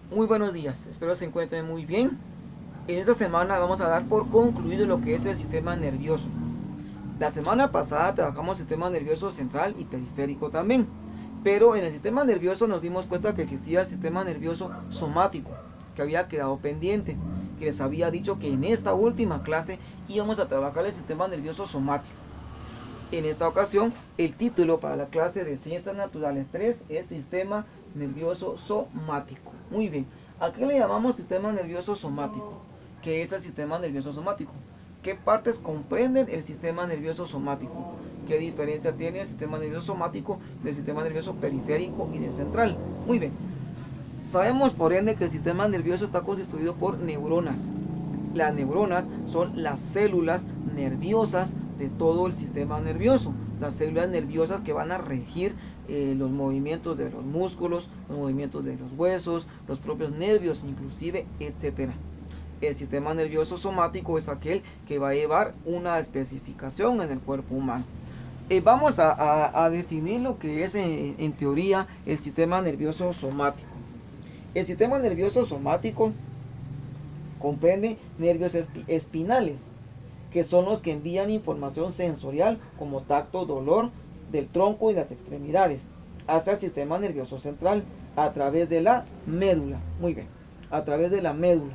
Muy buenos días, espero se encuentren muy bien. En esta semana vamos a dar por concluido lo que es el sistema nervioso. La semana pasada trabajamos el sistema nervioso central y periférico también, pero en el sistema nervioso nos dimos cuenta que existía el sistema nervioso somático, que había quedado pendiente, que les había dicho que en esta última clase íbamos a trabajar el sistema nervioso somático. En esta ocasión, el título para la clase de Ciencias Naturales 3 es Sistema Nervioso Somático. Muy bien, ¿a qué le llamamos sistema nervioso somático? ¿Qué es el sistema nervioso somático? ¿Qué partes comprenden el sistema nervioso somático? ¿Qué diferencia tiene el sistema nervioso somático del sistema nervioso periférico y del central? Muy bien, sabemos por ende que el sistema nervioso está constituido por neuronas. Las neuronas son las células nerviosas de todo el sistema nervioso, las células nerviosas que van a regir los movimientos de los músculos, los movimientos de los huesos, los propios nervios inclusive, etcétera. El sistema nervioso somático es aquel que va a llevar una especificación en el cuerpo humano. Vamos a definir lo que es en teoría el sistema nervioso somático. El sistema nervioso somático comprende nervios espinales, que son los que envían información sensorial como tacto, dolor del tronco y las extremidades hacia el sistema nervioso central a través de la médula. Muy bien, a través de la médula.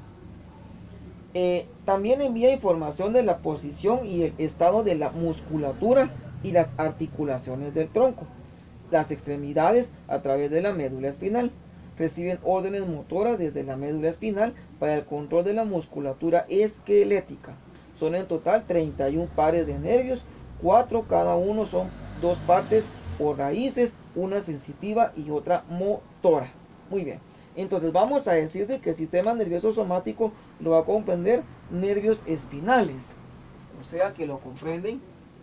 También envía información de la posición y el estado de la musculatura y las articulaciones del tronco. Las extremidades a través de la médula espinal. Reciben órdenes motoras desde la médula espinal para el control de la musculatura esquelética. Son en total 31 pares de nervios, 4 cada uno son dos partes o raíces, una sensitiva y otra motora. Muy bien, entonces vamos a decir de que el sistema nervioso somático lo va a comprender nervios espinales, o sea que lo comprenden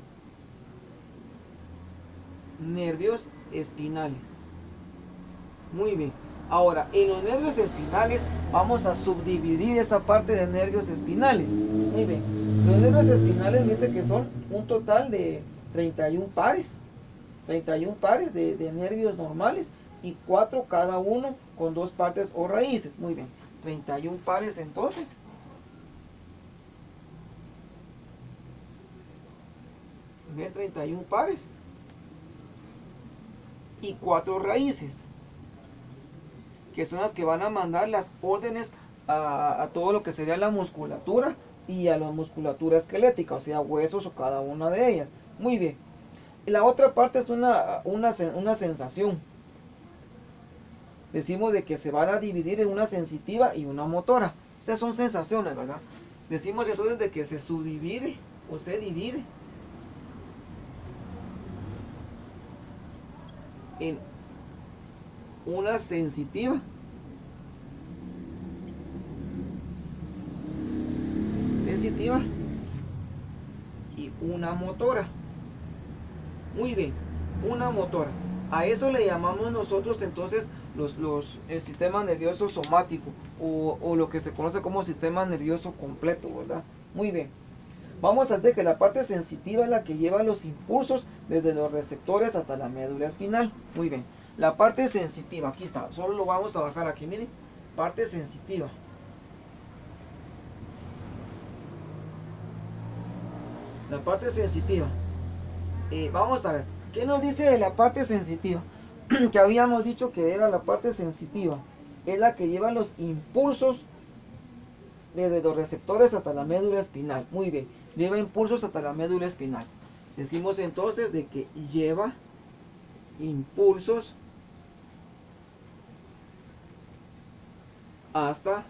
nervios espinales. Muy bien. Ahora, en los nervios espinales vamos a subdividir esa parte de nervios espinales. Muy bien. Los nervios espinales me dice que son un total de 31 pares. 31 pares de nervios normales y 4 cada uno con dos partes o raíces. Muy bien. 31 pares entonces. Bien, 31 pares y 4 raíces, que son las que van a mandar las órdenes a todo lo que sería la musculatura y a la musculatura esquelética, o sea, huesos o cada una de ellas. Muy bien. La otra parte es una sensación. Decimos de que se van a dividir en una sensitiva y una motora. O sea, son sensaciones, ¿verdad? Decimos entonces de que se subdivide o se divide en una sensitiva, y una motora. Muy bien, una motora. A eso le llamamos nosotros entonces el sistema nervioso somático o lo que se conoce como sistema nervioso completo, ¿verdad? Muy bien. Vamos a ver que la parte sensitiva es la que lleva los impulsos desde los receptores hasta la médula espinal. Muy bien. La parte sensitiva, aquí está. Solo lo vamos a bajar aquí, miren. Parte sensitiva. La parte sensitiva. Vamos a ver. ¿Qué nos dice de la parte sensitiva? Que habíamos dicho que era la parte sensitiva. Es la que lleva los impulsos desde los receptores hasta la médula espinal. Muy bien. Lleva impulsos hasta la médula espinal. Decimos entonces de que lleva impulsos hasta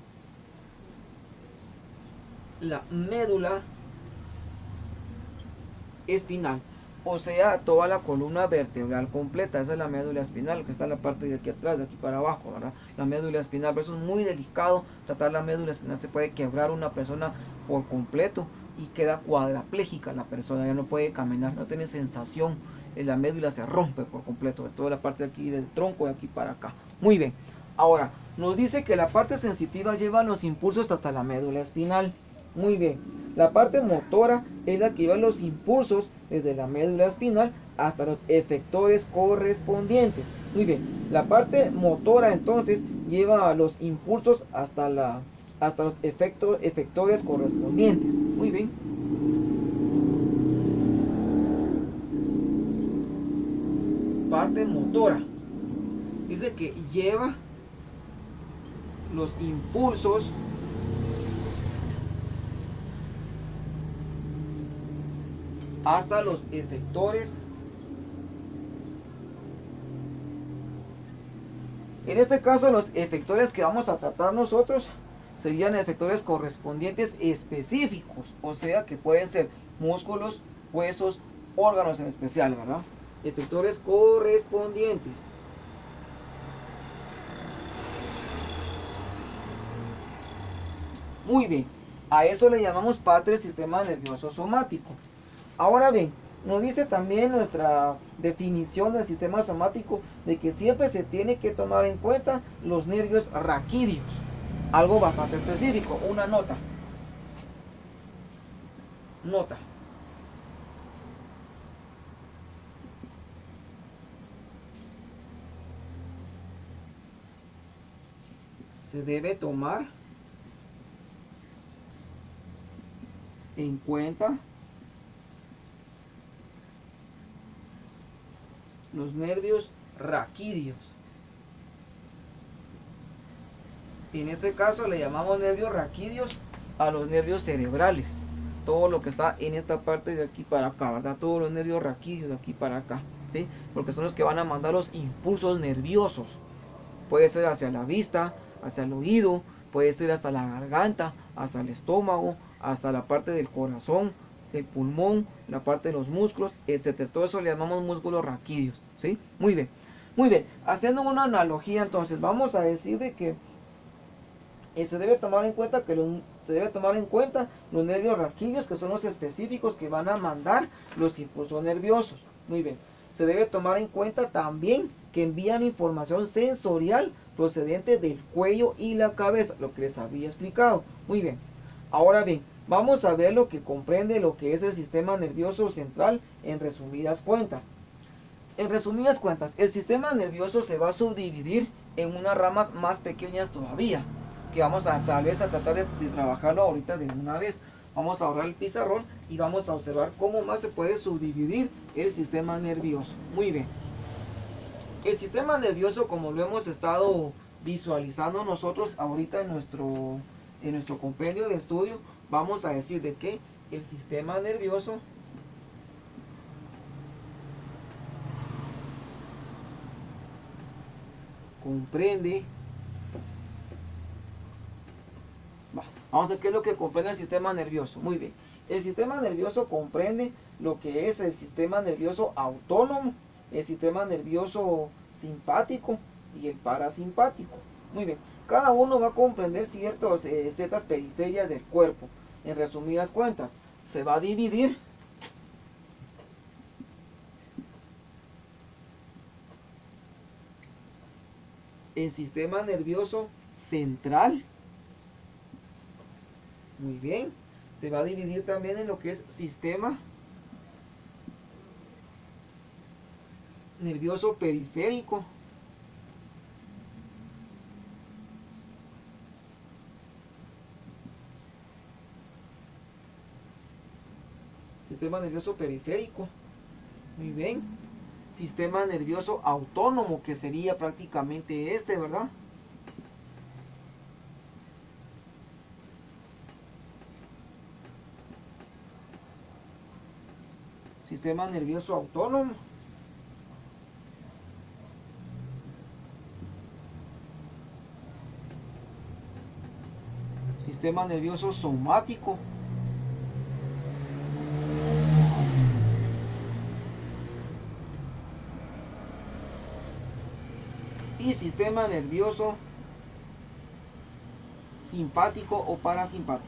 la médula espinal, o sea, toda la columna vertebral completa. Esa es la médula espinal, que está en la parte de aquí atrás, de aquí para abajo, ¿verdad? La médula espinal, por eso es muy delicado tratar la médula espinal. Se puede quebrar una persona por completo y queda cuadraplégica la persona, ya no puede caminar, no tiene sensación, la médula se rompe por completo, de toda la parte de aquí del tronco, de aquí para acá. Muy bien, ahora nos dice que la parte sensitiva lleva los impulsos hasta la médula espinal. Muy bien, la parte motora es la que lleva los impulsos desde la médula espinal hasta los efectores correspondientes. Muy bien, la parte motora entonces lleva los impulsos hasta los efectores correspondientes. Muy bien. Parte motora. Dice que lleva los impulsos hasta los efectores. En este caso, los efectores que vamos a tratar nosotros serían efectores correspondientes específicos, o sea que pueden ser músculos, huesos, órganos en especial, ¿verdad? Efectores correspondientes. Muy bien, a eso le llamamos parte del sistema nervioso somático. Ahora bien, nos dice también nuestra definición del sistema somático de que siempre se tiene que tomar en cuenta los nervios raquídeos. Algo bastante específico, una nota. Nota. Se debe tomar en cuenta los nervios raquídeos. En este caso le llamamos nervios raquídeos a los nervios cerebrales. Todo lo que está en esta parte de aquí para acá, ¿verdad? Todos los nervios raquídeos de aquí para acá, ¿sí? Porque son los que van a mandar los impulsos nerviosos. Puede ser hacia la vista, hacia el oído, puede ser hasta la garganta, hasta el estómago, hasta la parte del corazón, el pulmón, la parte de los músculos, etcétera. Todo eso le llamamos músculos raquídeos, ¿sí? Muy bien. Muy bien. Haciendo una analogía, entonces, vamos a decir de que se debe tomar en cuenta los nervios raquídeos, que son los específicos que van a mandar los impulsos nerviosos. Muy bien. Se debe tomar en cuenta también que envían información sensorial procedente del cuello y la cabeza, lo que les había explicado. Muy bien. Ahora bien, vamos a ver lo que comprende lo que es el sistema nervioso central en resumidas cuentas. En resumidas cuentas, el sistema nervioso se va a subdividir en unas ramas más pequeñas todavía, que vamos a tal vez a tratar de trabajarlo ahorita de una vez. Vamos a ahorrar el pizarrón y vamos a observar cómo más se puede subdividir el sistema nervioso. Muy bien. El sistema nervioso, como lo hemos estado visualizando nosotros ahorita en nuestro compendio de estudio, vamos a decir de que el sistema nervioso comprende. Vamos a ver qué es lo que comprende el sistema nervioso. Muy bien. El sistema nervioso comprende lo que es el sistema nervioso autónomo, el sistema nervioso simpático y el parasimpático. Muy bien. Cada uno va a comprender ciertas periferias del cuerpo. En resumidas cuentas, se va a dividir en sistema nervioso central. Muy bien. Se va a dividir también en lo que es sistema nervioso periférico. Sistema nervioso periférico. Muy bien. Sistema nervioso autónomo, que sería prácticamente este, ¿verdad? Sistema nervioso autónomo. Sistema nervioso somático. Y sistema nervioso simpático o parasimpático.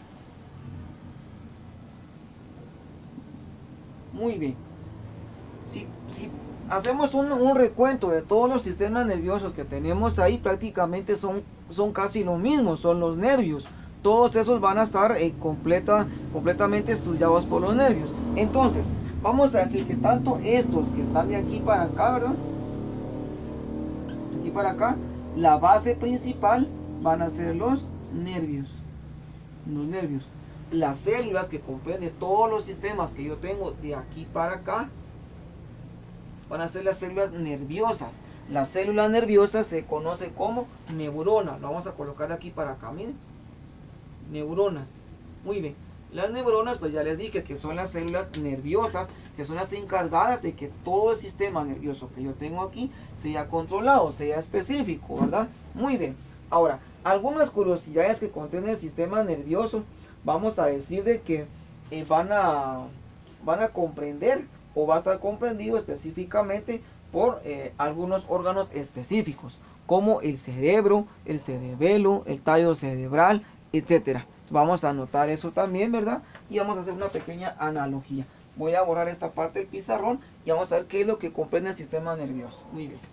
Muy bien. Si hacemos un recuento de todos los sistemas nerviosos que tenemos ahí, prácticamente son casi lo mismo, son los nervios. Todos esos van a estar completamente estudiados por los nervios. Entonces, vamos a decir que tanto estos que están de aquí para acá, ¿verdad? para acá, la base principal van a ser los nervios. Los nervios. Las células que comprenden todos los sistemas que yo tengo de aquí para acá van a ser las células nerviosas. Las células nerviosas se conoce como neuronas. Lo vamos a colocar de aquí para acá, miren. Neuronas. Muy bien. Las neuronas, pues ya les dije que son las células nerviosas, que son las encargadas de que todo el sistema nervioso que yo tengo aquí sea controlado, sea específico, ¿verdad? Muy bien. Ahora, algunas curiosidades que contiene el sistema nervioso, vamos a decir de que van a comprender o va a estar comprendido específicamente por algunos órganos específicos, como el cerebro, el cerebelo, el tallo cerebral, etcétera. Vamos a anotar eso también, ¿verdad? Y vamos a hacer una pequeña analogía. Voy a borrar esta parte del pizarrón y vamos a ver qué es lo que comprende el sistema nervioso. Muy bien.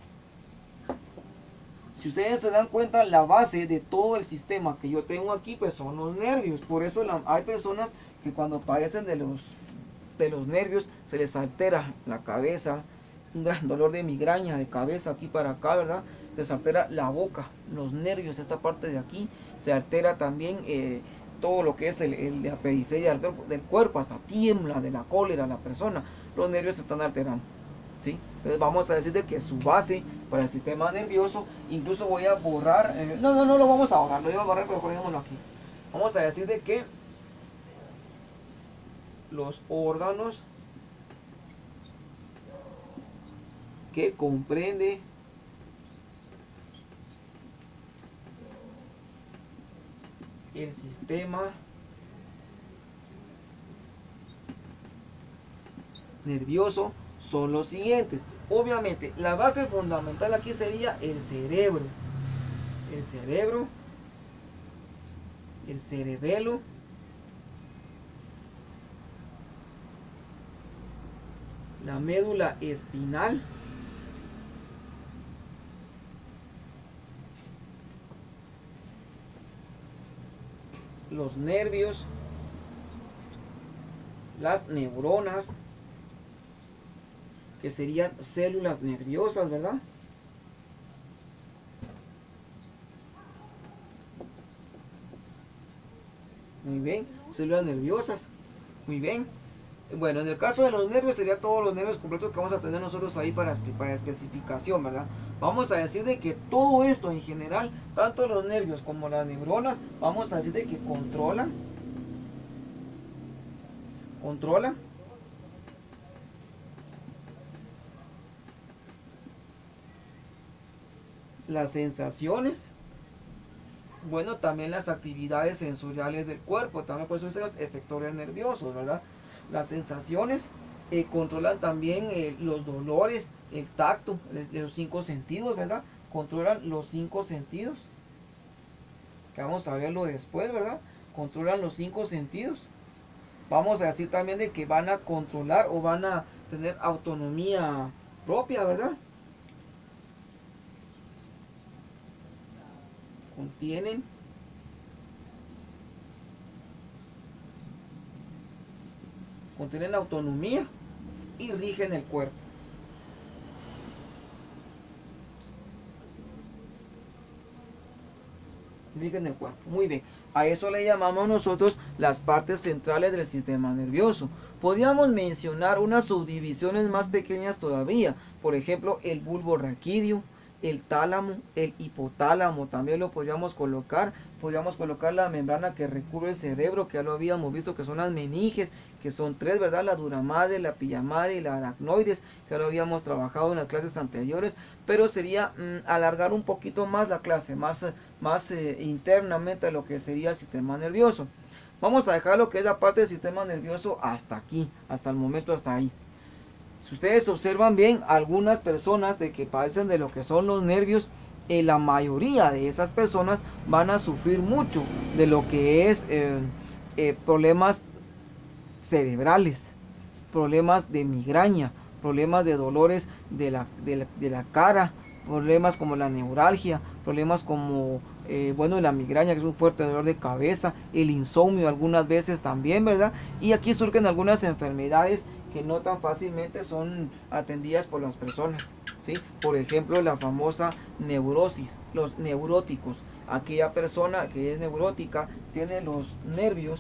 Si ustedes se dan cuenta, la base de todo el sistema que yo tengo aquí, pues son los nervios. Por eso hay personas que cuando padecen de los nervios, se les altera la cabeza, un gran dolor de migraña de cabeza aquí para acá, ¿verdad? Se les altera la boca, los nervios, esta parte de aquí, se altera también todo lo que es la periferia del cuerpo, hasta tiembla de la cólera la persona, los nervios se están alterando, ¿sí? Entonces vamos a decir de que su base para el sistema nervioso, incluso voy a borrar, no lo vamos a borrar, lo iba a borrar, pero dejémoslo aquí. Vamos a decir de que los órganos que comprende el sistema nervioso son los siguientes. Obviamente, la base fundamental aquí sería el cerebro. El cerebro, el cerebelo, la médula espinal, los nervios, las neuronas, que serían células nerviosas, ¿verdad? Muy bien, células nerviosas. Muy bien. Bueno, en el caso de los nervios sería todos los nervios completos que vamos a tener nosotros ahí para especificación, ¿verdad? Vamos a decir de que todo esto en general, tanto los nervios como las neuronas, vamos a decir de que controlan las sensaciones, bueno, también las actividades sensoriales del cuerpo, también por eso son los efectores nerviosos, ¿verdad? Las sensaciones controlan también los dolores, el tacto, los 5 sentidos, ¿verdad? Controlan los 5 sentidos, que vamos a verlo después, ¿verdad? Controlan los 5 sentidos. Vamos a decir también de que van a controlar o van a tener autonomía propia, ¿verdad? Contienen la autonomía y rigen el cuerpo. Rigen el cuerpo. Muy bien. A eso le llamamos nosotros las partes centrales del sistema nervioso. Podríamos mencionar unas subdivisiones más pequeñas todavía. Por ejemplo, el bulbo raquídeo, el tálamo, el hipotálamo, también lo podríamos colocar. Podríamos colocar la membrana que recubre el cerebro, que ya lo habíamos visto, que son las meninges, que son 3, ¿verdad? La dura madre, la pilla madre y la aracnoides, que ya lo habíamos trabajado en las clases anteriores, pero sería alargar un poquito más la clase, más internamente a lo que sería el sistema nervioso. Vamos a dejar lo que es la parte del sistema nervioso hasta aquí, hasta el momento, hasta ahí. Si ustedes observan bien, algunas personas de que padecen de lo que son los nervios, la mayoría de esas personas van a sufrir mucho de lo que es problemas cerebrales, problemas de migraña, problemas de dolores de la cara, problemas como la neuralgia, problemas como bueno, la migraña, que es un fuerte dolor de cabeza, el insomnio algunas veces también, ¿verdad? Y aquí surgen algunas enfermedades que no tan fácilmente son atendidas por las personas, ¿sí? Por ejemplo, la famosa neurosis, los neuróticos. Aquella persona que es neurótica tiene los nervios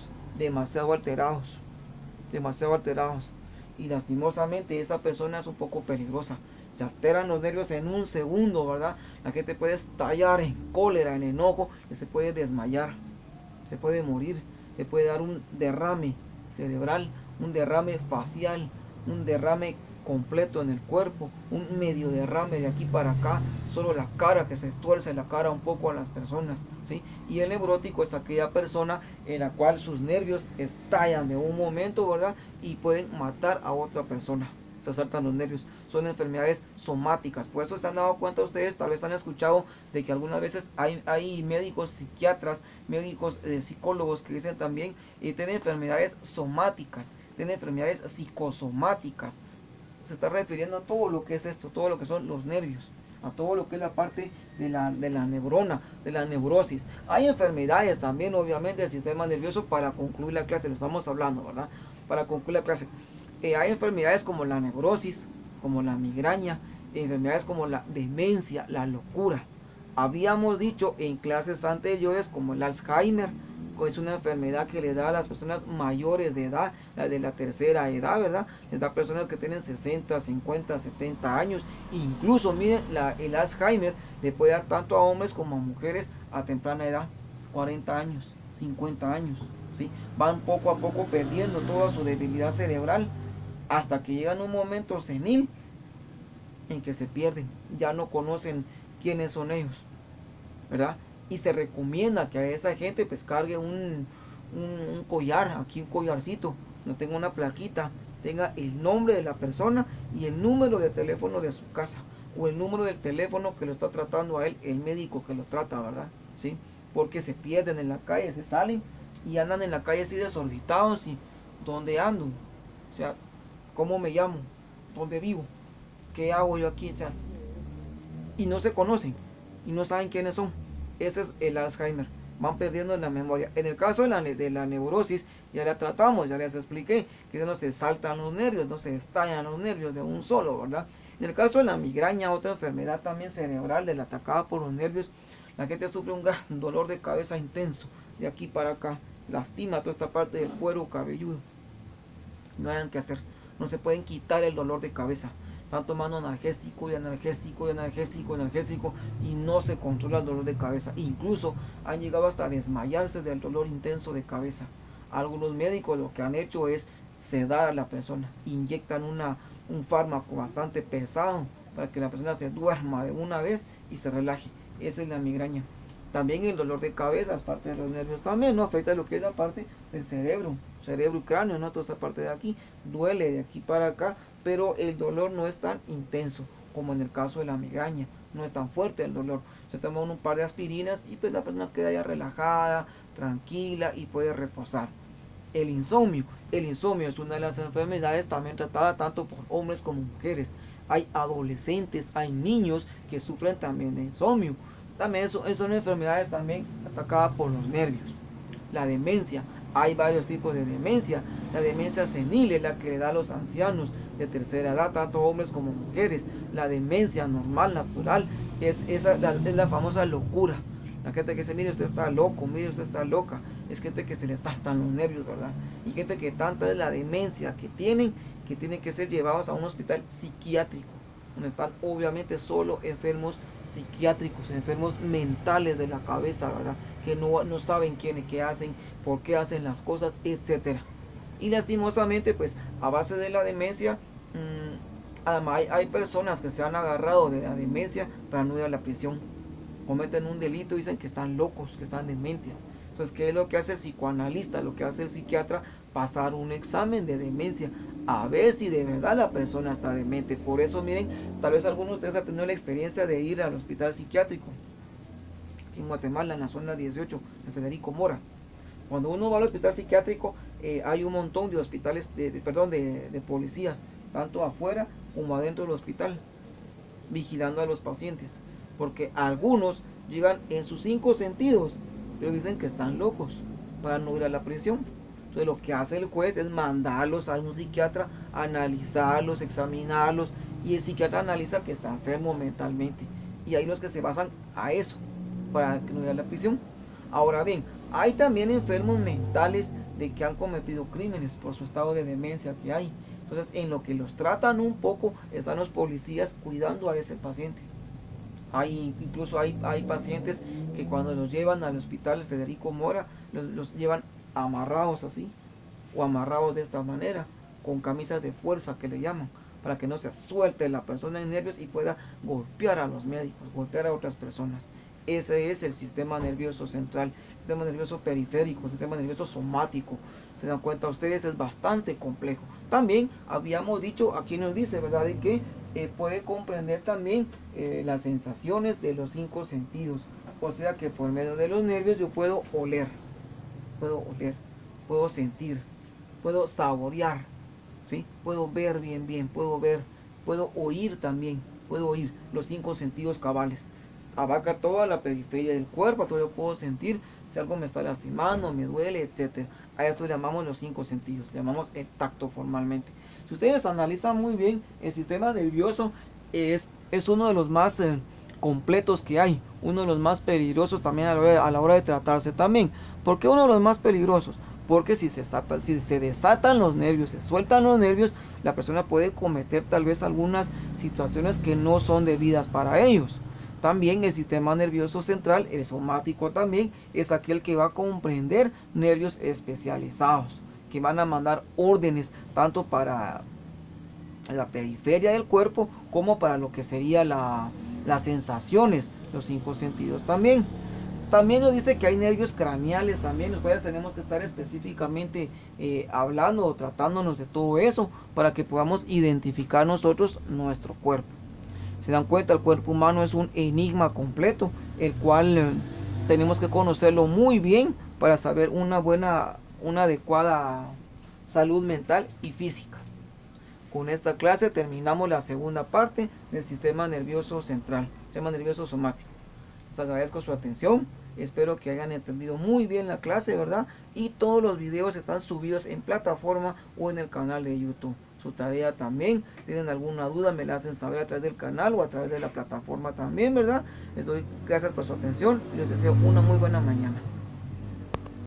demasiado alterados, y lastimosamente esa persona es un poco peligrosa. Se alteran los nervios en un segundo, ¿verdad? La gente puede estallar en cólera, en enojo, y se puede desmayar, se puede morir, se puede dar un derrame cerebral, un derrame facial, un derrame completo en el cuerpo, un medio derrame de aquí para acá, solo la cara, que se tuerce la cara un poco a las personas, ¿sí? Y el neurótico es aquella persona en la cual sus nervios estallan de un momento, ¿verdad? Y pueden matar a otra persona. Se saltan los nervios, son enfermedades somáticas. Por eso se han dado cuenta ustedes, tal vez han escuchado de que algunas veces hay médicos psiquiatras, médicos psicólogos que dicen también tienen enfermedades somáticas, tienen enfermedades psicosomáticas. Se está refiriendo a todo lo que es esto, todo lo que son los nervios, a todo lo que es la parte de la neurona, de la neurosis. Hay enfermedades también, obviamente, del sistema nervioso. Para concluir la clase, lo estamos hablando, ¿verdad? Para concluir la clase, hay enfermedades como la neurosis, como la migraña, enfermedades como la demencia, la locura. Habíamos dicho en clases anteriores como el Alzheimer, que es una enfermedad que le da a las personas mayores de edad, la de la tercera edad, ¿verdad? Les da a personas que tienen 60, 50, 70 años. Incluso, miren, el Alzheimer le puede dar tanto a hombres como a mujeres a temprana edad, 40 años, 50 años, ¿sí? Van poco a poco perdiendo toda su debilidad cerebral hasta que llegan a un momento senil en que se pierden, ya no conocen quiénes son ellos, ¿verdad? Y se recomienda que a esa gente pues cargue un collar, aquí un collarcito, no tenga una plaquita, tenga el nombre de la persona y el número de teléfono de su casa, o el número del teléfono que lo está tratando a él, el médico que lo trata, ¿verdad? ¿Sí? Porque se pierden en la calle, se salen y andan en la calle así desorbitados. Y ¿dónde ando? O sea, ¿cómo me llamo? ¿Dónde vivo? ¿Qué hago yo aquí? O sea, y no se conocen y no saben quiénes son. Ese es el Alzheimer. Van perdiendo la memoria. En el caso de la neurosis, ya la tratamos, ya les expliqué que no se saltan los nervios, no se estallan los nervios de un solo, ¿verdad? En el caso de la migraña, otra enfermedad también cerebral, de la atacada por los nervios, la gente sufre un gran dolor de cabeza intenso, de aquí para acá, lastima toda esta parte del cuero cabelludo. No hayan que hacer, no se pueden quitar el dolor de cabeza. Están tomando analgésico y analgésico y analgésico y analgésico y no se controla el dolor de cabeza. Incluso han llegado hasta desmayarse del dolor intenso de cabeza. Algunos médicos lo que han hecho es sedar a la persona, inyectan un fármaco bastante pesado para que la persona se duerma de una vez y se relaje. Esa es la migraña. También el dolor de cabeza es parte de los nervios, también no afecta lo que es la parte del cerebro y cráneo, ¿no? Toda esa parte de aquí duele de aquí para acá, pero el dolor no es tan intenso como en el caso de la migraña, no es tan fuerte el dolor. Se toma un par de aspirinas y pues la persona queda ya relajada, tranquila y puede reposar. El insomnio es una de las enfermedades también tratada tanto por hombres como mujeres. Hay adolescentes, hay niños que sufren también de insomnio. También son enfermedades también atacadas por los nervios. La demencia, hay varios tipos de demencia. La demencia senil es la que le da a los ancianos de tercera edad, tanto hombres como mujeres. La demencia normal, natural, es la famosa locura. La gente que dice, mire usted está loco, mire usted está loca. Es gente que se le saltan los nervios, ¿verdad? Y gente que tanta es la demencia que tienen que ser llevados a un hospital psiquiátrico, donde están obviamente solo enfermos psiquiátricos, enfermos mentales de la cabeza, ¿verdad? Que no saben quiénes, qué hacen, por qué hacen las cosas, etcétera. Y lastimosamente, pues, a base de la demencia, hay personas que se han agarrado de la demencia para no ir a la prisión. Cometen un delito, dicen que están locos, que están dementes. Entonces, ¿qué es lo que hace el psicoanalista? Lo que hace el psiquiatra, pasar un examen de demencia, a ver si de verdad la persona está demente. Por eso, miren, tal vez algunos de ustedes han tenido la experiencia de ir al hospital psiquiátrico, aquí en Guatemala, en la zona 18, en Federico Mora. Cuando uno va al hospital psiquiátrico, hay un montón de hospitales, de policías, tanto afuera como adentro del hospital, vigilando a los pacientes. Porque algunos llegan en sus 5 sentidos, pero dicen que están locos para no ir a la prisión. Entonces lo que hace el juez es mandarlos a un psiquiatra, analizarlos, examinarlos, y el psiquiatra analiza que está enfermo mentalmente. Y hay los que se basan a eso para que no haya la prisión. Ahora bien, hay también enfermos mentales de que han cometido crímenes por su estado de demencia que hay. Entonces, en lo que los tratan un poco, están los policías cuidando a ese paciente. Incluso hay pacientes que cuando los llevan al hospital Federico Mora, los llevan amarrados así, o amarrados de esta manera, con camisas de fuerza que le llaman, para que no se suelte la persona en nervios y pueda golpear a los médicos, golpear a otras personas. Ese es el sistema nervioso central, sistema nervioso periférico, sistema nervioso somático. Se dan cuenta ustedes, es bastante complejo. También habíamos dicho, aquí nos dice, ¿verdad?, de que puede comprender también las sensaciones de los 5 sentidos. O sea que por medio de los nervios yo puedo oler, puedo sentir, puedo saborear, ¿sí? Puedo ver bien, puedo oír también, puedo oír los 5 sentidos cabales. Abarca toda la periferia del cuerpo, todo yo puedo sentir si algo me está lastimando, me duele, etc. A eso le llamamos los 5 sentidos, le llamamos el tacto formalmente. Si ustedes analizan muy bien, el sistema nervioso es uno de los más completos que hay, uno de los más peligrosos también a la hora de tratarse también. ¿Por qué uno de los más peligrosos? Porque si se desatan los nervios, se sueltan los nervios, la persona puede cometer tal vez algunas situaciones que no son debidas para ellos. También el sistema nervioso central, el somático también, es aquel que va a comprender nervios especializados, que van a mandar órdenes tanto para la periferia del cuerpo como para lo que sería las sensaciones, los 5 sentidos también. También nos dice que hay nervios craneales también, los cuales tenemos que estar específicamente hablando o tratándonos de todo eso para que podamos identificar nosotros nuestro cuerpo. Se dan cuenta, el cuerpo humano es un enigma completo, el cual tenemos que conocerlo muy bien para saber una adecuada salud mental y física. Con esta clase terminamos la segunda parte del sistema nervioso central, sistema nervioso somático. Les agradezco su atención, espero que hayan entendido muy bien la clase, ¿verdad? Y todos los videos están subidos en plataforma o en el canal de YouTube. Su tarea también, si tienen alguna duda me la hacen saber a través del canal o a través de la plataforma también, ¿verdad? Les doy gracias por su atención y les deseo una muy buena mañana.